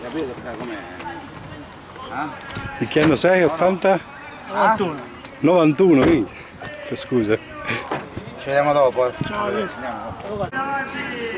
capito com'è? Di che anno sei? 80? 91. 91, quindi. Scusa. Ci vediamo dopo. Ciao.